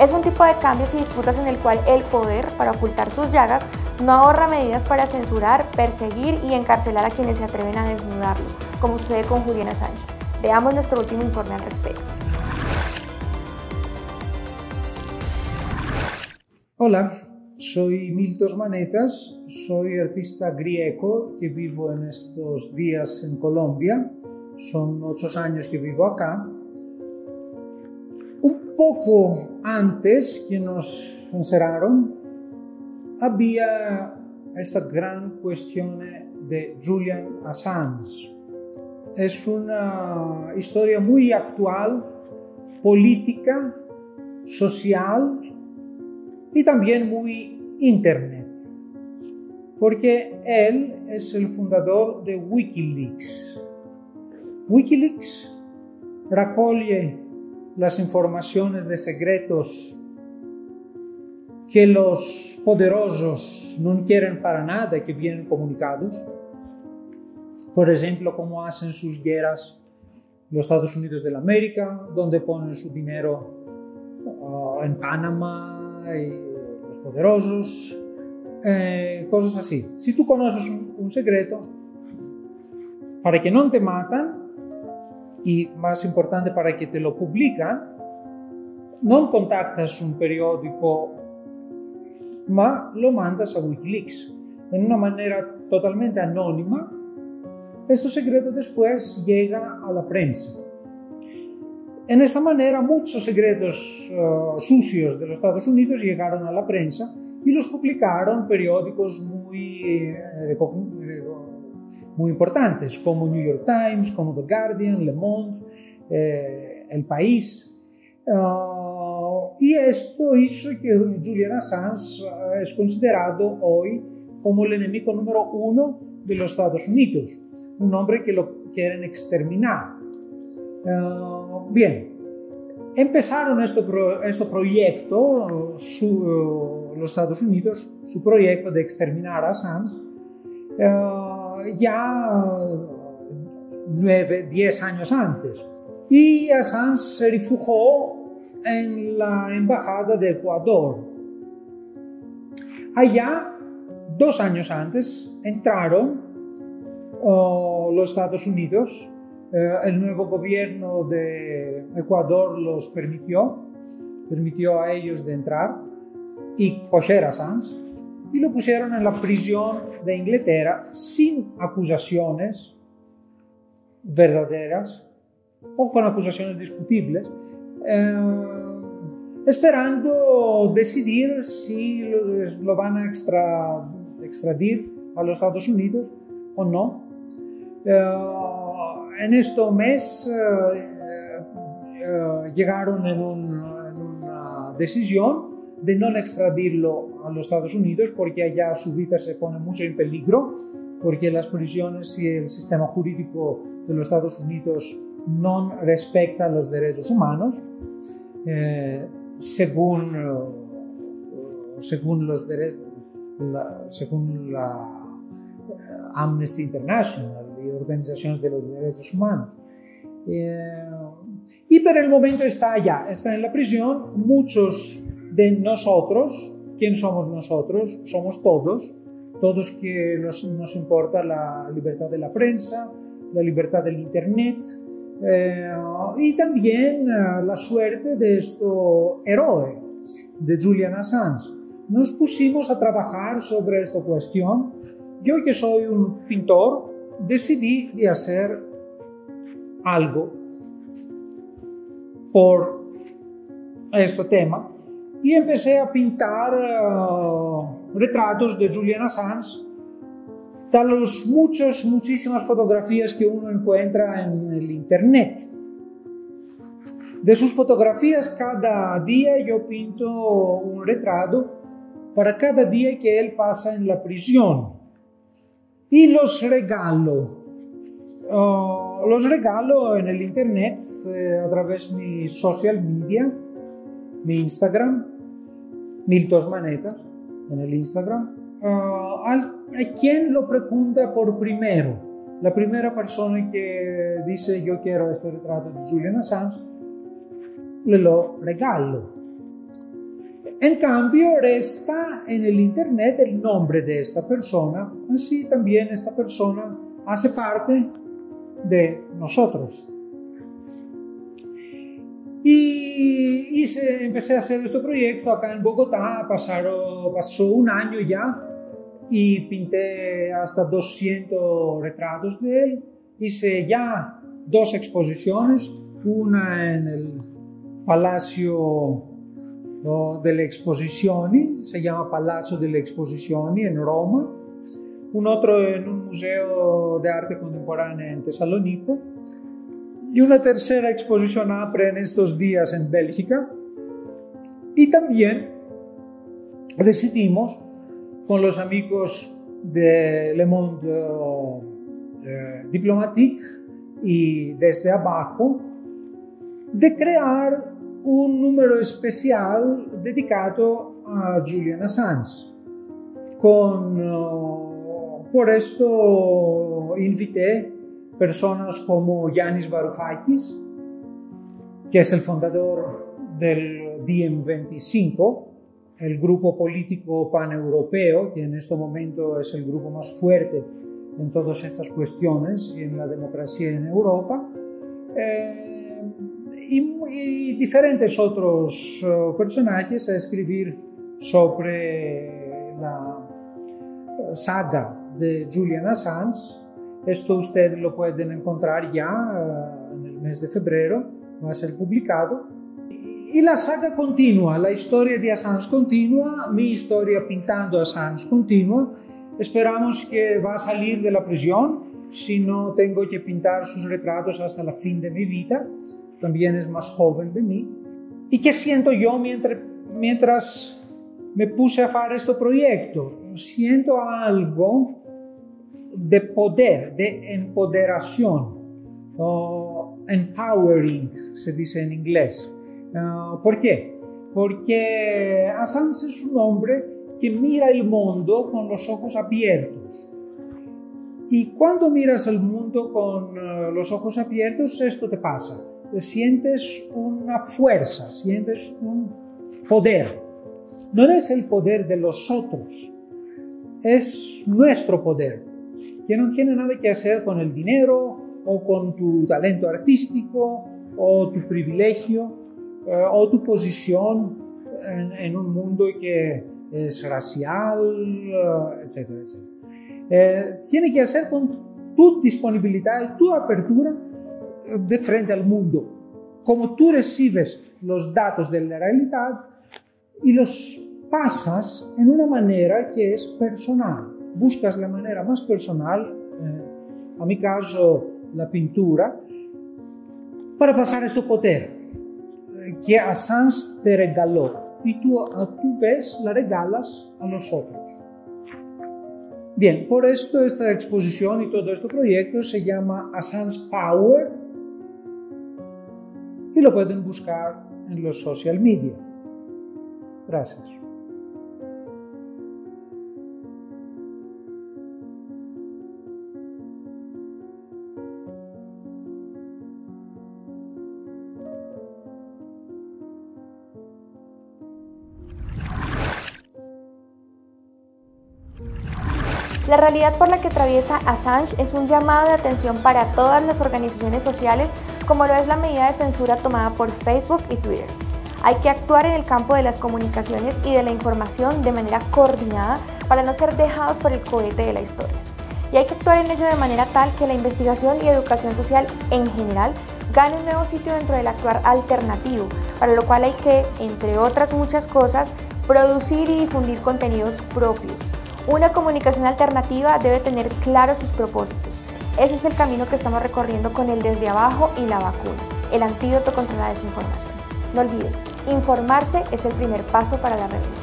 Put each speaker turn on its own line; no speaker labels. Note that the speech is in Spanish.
Es un tipo de cambios y disputas en el cual el poder, para ocultar sus llagas, no ahorra medidas para censurar, perseguir y encarcelar a quienes se atreven a desnudarlo, como sucede con Julian Assange. Veamos nuestro último informe al respecto.
Hola, soy Miltos Manetas, soy artista griego que vivo en estos días en Colombia. Son 8 años que vivo acá. Un poco antes que nos encerraron, había esta gran cuestión de Julian Assange. Es una historia muy actual, política, social y también muy internet, porque él es el fundador de Wikileaks. Wikileaks raccoglie las informaciones de secretos que los poderosos no quieren para nada que vienen comunicados. Por ejemplo, cómo hacen sus guerras los Estados Unidos de América, donde ponen su dinero en Panamá, y los poderosos, cosas así. Si tú conoces un secreto, para que no te matan, y más importante, para que te lo publican, no contactas un periódico, ma lo mandas a Wikileaks. En una manera totalmente anónima, este secreto después llega a la prensa. En esta manera, muchos secretos sucios de los Estados Unidos llegaron a la prensa y los publicaron periódicos muy importantes, como New York Times, como The Guardian, Le Monde, El País. Y esto hizo que Julian Assange es considerado hoy como el enemigo número 1 de los Estados Unidos, un hombre que lo quieren exterminar. Bien, empezaron este proyecto, los Estados Unidos, su proyecto de exterminar a Assange, ya 9-10 años antes. Y Assange se refugió en la embajada de Ecuador. Allá, 2 años antes, entraron los Estados Unidos. El nuevo gobierno de Ecuador los permitió a ellos de entrar y coger a Assange y lo pusieron en la prisión de Inglaterra sin acusaciones verdaderas o con acusaciones discutibles, esperando decidir si lo van a extradir a los Estados Unidos o no. En este mes llegaron en una decisión de no extradirlo a los Estados Unidos, porque allá su vida se pone mucho en peligro, porque las prisiones y el sistema jurídico de los Estados Unidos no respetan los derechos humanos, según la Amnesty International y organizaciones de los derechos humanos. Y por el momento está allá, está en la prisión. Muchos de nosotros, ¿quién somos nosotros? Somos todos que nos importa la libertad de la prensa, la libertad del internet, y también la suerte de este héroe, de Julian Assange. Nos pusimos a trabajar sobre esta cuestión. Yo, que soy un pintor, decidí de hacer algo por este tema y empecé a pintar retratos de Julian Assange, de las muchísimas fotografías que uno encuentra en el internet. De sus fotografías, cada día yo pinto un retrato para cada día que él pasa en la prisión. Y los regalo en el internet a través de mi social media, mi Instagram, Miltos Manetas, en el Instagram. A quien lo pregunta por primero, la primera persona que dice yo quiero este retrato de Julian Assange, le lo regalo. En cambio, resta en el Internet el nombre de esta persona, así también esta persona hace parte de nosotros. Y empecé a hacer este proyecto acá en Bogotá, pasó un año ya, y pinté hasta 200 retratos de él. Hice ya 2 exposiciones, una en el Palacio delle Exposizioni, se llama Palazzo delle Exposizioni en Roma, un otro en un museo de arte contemporáneo en Tesalónico, y una tercera exposición APRE en estos días en Bélgica. Y también decidimos con los amigos de Le Monde Diplomatique y Desde Abajo de crear un número especial dedicado a Julian Assange. Por esto invité personas como Yanis Varoufakis, que es el fundador del DiEM25, el grupo político paneuropeo, que en este momento es el grupo más fuerte en todas estas cuestiones y en la democracia en Europa, y diferentes otros personajes a escribir sobre la saga de Julian Assange. Esto ustedes lo pueden encontrar ya en el mes de febrero, va a ser publicado. Y la saga continúa, la historia de Assange continúa, mi historia pintando a Assange continúa. Esperamos que va a salir de la prisión, si no tengo que pintar sus retratos hasta la fin de mi vida. También es más joven de mí. ¿Y qué siento yo mientras me puse a hacer este proyecto? Siento algo de poder, de empoderación, empowering, se dice en inglés. ¿Por qué? Porque Assange es un hombre que mira el mundo con los ojos abiertos. Y cuando miras el mundo con los ojos abiertos, esto te pasa. Sientes una fuerza, sientes un poder. No es el poder de los otros, es nuestro poder, que no tiene nada que hacer con el dinero o con tu talento artístico o tu privilegio o tu posición en un mundo que es racial, etcétera, etcétera. Tiene que hacer con tu disponibilidad y tu apertura de frente al mundo, como tú recibes los datos de la realidad y los pasas en una manera que es personal. Buscas la manera más personal, a mi caso la pintura, para pasar este poder que Assange te regaló y tú a tu vez la regalas a los otros. Bien, por esto esta exposición y todo este proyecto se llama Assange Power y lo pueden buscar en los social media. Gracias.
La realidad por la que atraviesa Assange es un llamado de atención para todas las organizaciones sociales, como lo es la medida de censura tomada por Facebook y Twitter. Hay que actuar en el campo de las comunicaciones y de la información de manera coordinada para no ser dejados por el cohete de la historia. Y hay que actuar en ello de manera tal que la investigación y educación social en general gane un nuevo sitio dentro del actuar alternativo, para lo cual hay que, entre otras muchas cosas, producir y difundir contenidos propios. Una comunicación alternativa debe tener claros sus propósitos. Ese es el camino que estamos recorriendo con el Desde Abajo y la vacuna, el antídoto contra la desinformación. No olvides, informarse es el primer paso para la revolución.